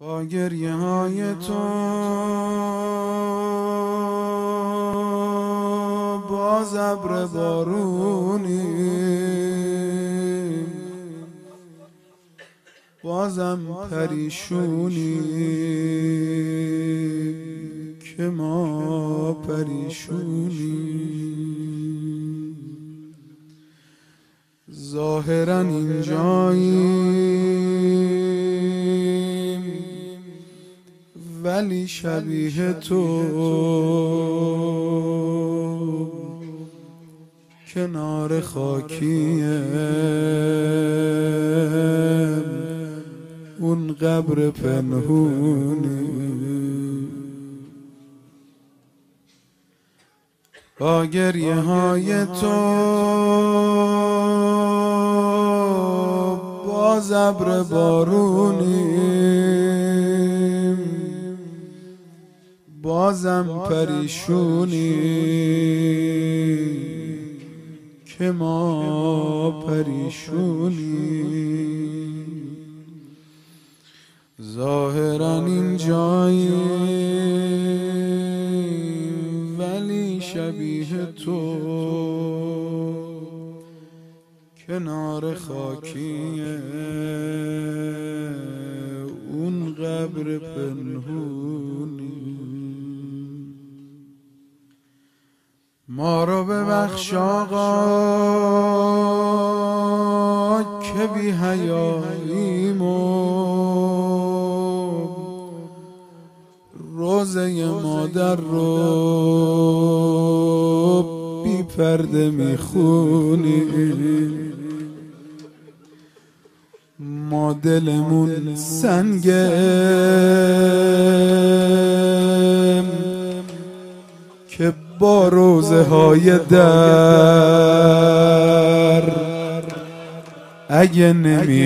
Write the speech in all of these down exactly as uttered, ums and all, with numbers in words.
با گریه های تو باز ابر بارونی بازم پریشونی که ما پریشونی ظاهرا اینجاییم ولی شبیه تو کنار خاکیم اون قبر پنهونی با گریه های تو باز ابر بارونیم بازم پریشونی که ما پریشونی ظاهرا اینجاییم ولی شبیه تو کنار خاکیه اون قبر پنهونی ما رو ببخش آقا که بی حیاییم و روزه مادر رو بی پرده میخونیم ما دلمون سنگه که با روزه های در اگه نمی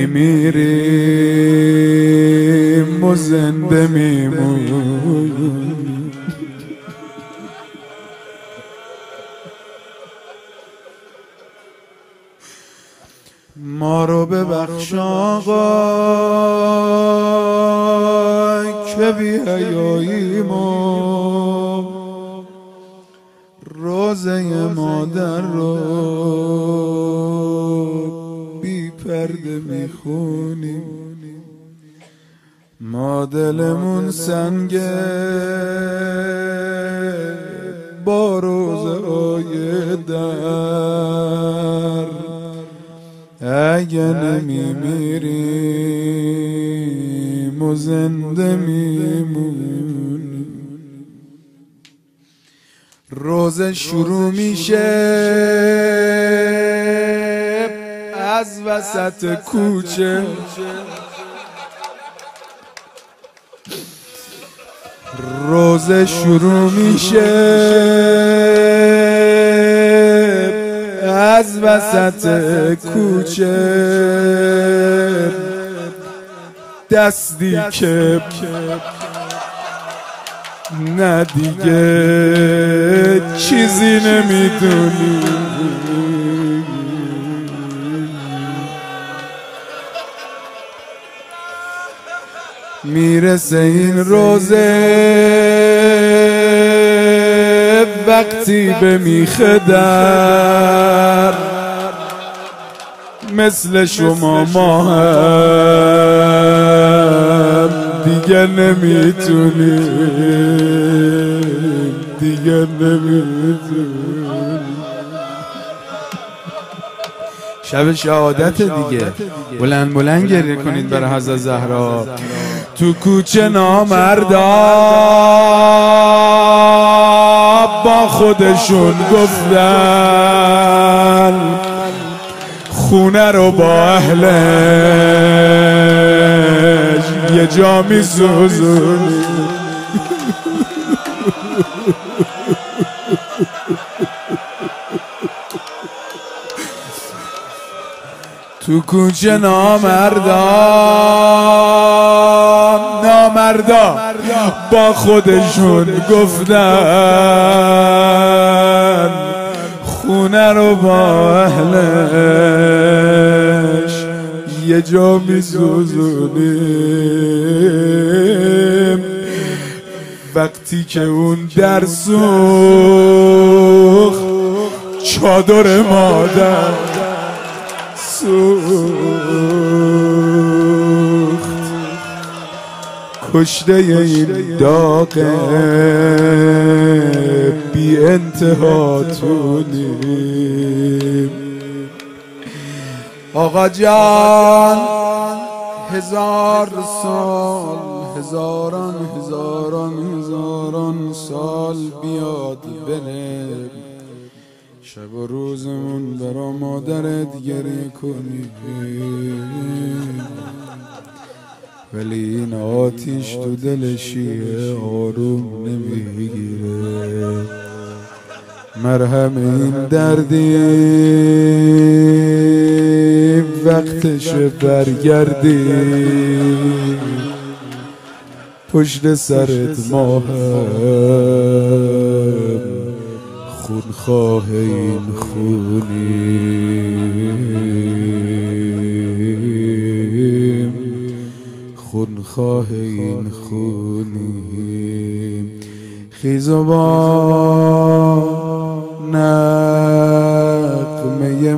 میریم و زنده میمونیم ما رو ببخش آقا که بی حیاییم و روزه مادر رو بی پرده میخونیم ما دلمون سنگه با روزه های در اگه نمی میریم و زنده میمونیم روزه شروع میشه از وسط کوچه روزه شروع میشه از وسط کوچه دستی که نه دیگه چیزی نمیدونی میرسه این روزه وقتی به میخه در مثل شما ما هم دیگه نمیتونیم دیگه نمیتونیم شب شهادت دیگه بلند بلند گریه کنید برای حضرت زهرا تو کوچه نامردا با خودشون گفتن خونه رو با اهلش یه جا میسوزونی تو کوچه نامردا نامردا با خودشون گفتن خونه رو با اهلش یه جا میسوزونی وقتی که اون در سوخت چادر مادر سوخت. کشته این داغ بی انتها طولیم. آقا جان هزار سال، هزاران هزاران هزاران سال بیاد بره، شب و روزمون برا مادرت گریه کنیم، ولی این آتیش تو دل شیعه آروم نمیگیره. مرهم این دردی وقتش برگردی، پشت سرت ما هم خونخواه این خونیم، خونخواه این خونیم. خیز و با نغمه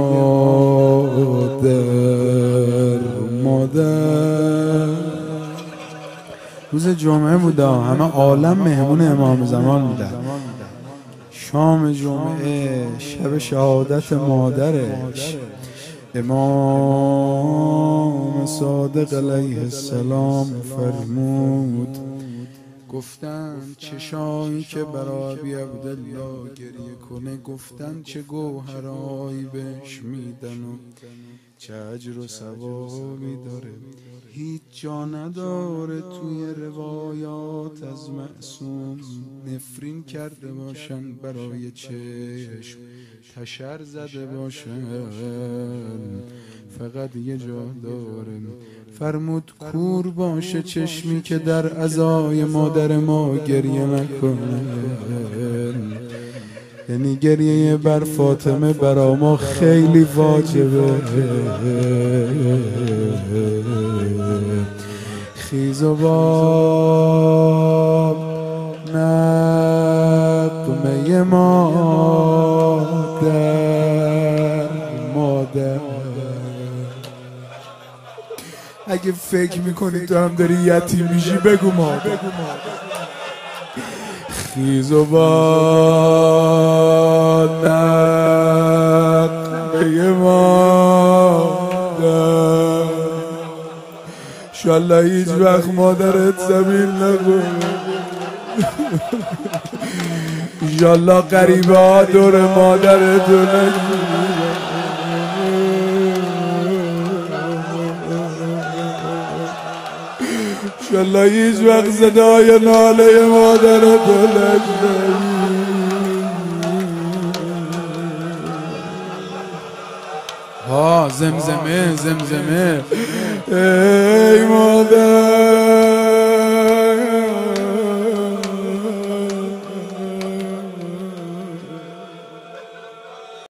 مادر مادر. روز جمعه بودا، همه عالم مهمون امام زمان بودن. شام جمعه شب شهادت مادرش، امام صادق علیه السلام فرمود، گفتن چشایی که برای ابی عبدالله گریه کنه، گفتن چه گوهرایی بهش میدن و چه اجر و ثوابی داره. هیچ جا نداره توی روایات از معصوم نفرین کرده باشن برای چشم، تشر زده باشن، فقط یه جا داره. فرمود کور باشه چشمی که در عزای مادر ما گریه نکنه، یعنی گریه بر فاطمه برا ما خیلی واجبه. خیز و باب نغمه مادر مادر. اگه فکر میکنی تو هم داری یتیم میشی بگو مادر. خیز و باد نغمه مادر. انشالله هیچ وقت مادرت زمین نخوره. انشالله غریبه ها دور مادرت رو نگیره. انشالله هیچ وقت صدای ناله مادرت رو نشنوی. ها زمزمه زمزمه ای مادر